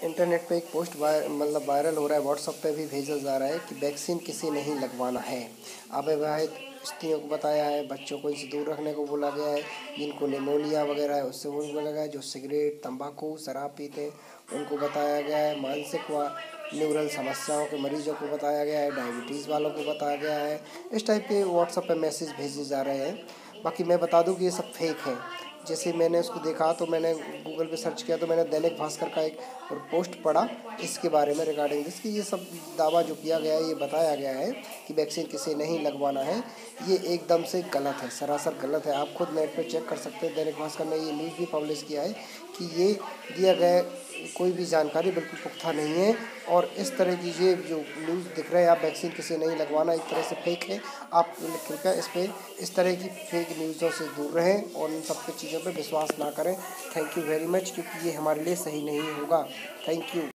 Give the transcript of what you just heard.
Internet पे एक post viral हो रहा है, व्हाट्सएप पे भी भेजा जा रहा है कि वैक्सीन किसी नहीं लगवाना है। अविवाहित स्त्रियों को बताया है, बच्चों को इनसे दूर रखने को बोला गया है, जिनको निमोनिया वगैरह है उससे वो बोला गया है, जो सिगरेट तंबाकू शराब पीते हैं उनको बताया गया है, मानसिक व न्यूरल समस्याओं के मरीजों को बताया गया है, डायबिटीज़ वालों को बताया गया है। इस टाइप के व्हाट्सएप पे मैसेज भेजे जा रहे हैं। बाकी मैं बता दूं कि ये सब फेक है। जैसे मैंने उसको देखा तो मैंने गूगल पे सर्च किया तो मैंने दैनिक भास्कर का एक पोस्ट पढ़ा इसके बारे में रिगार्डिंग दिस कि ये सब दावा जो किया गया है, ये बताया गया है कि वैक्सीन किसे नहीं लगवाना है, ये एकदम से गलत है, सरासर गलत है। आप खुद नेट पे चेक कर सकते हैं। दैनिक भास्कर ने ये न्यूज़ भी पब्लिश किया है कि ये दिया गया कोई भी जानकारी बिल्कुल पुख्ता नहीं है और इस तरह की ये जो न्यूज़ दिख रहे हैं आप वैक्सीन किसे नहीं लगवाना, एक तरह से फेक है। आप कृपया इस तरह की फेक न्यूज़ों से दूर रहें और इन सब चीज़ों पे विश्वास ना करें। थैंक यू वेरी मच, क्योंकि ये हमारे लिए सही नहीं होगा। Thank you.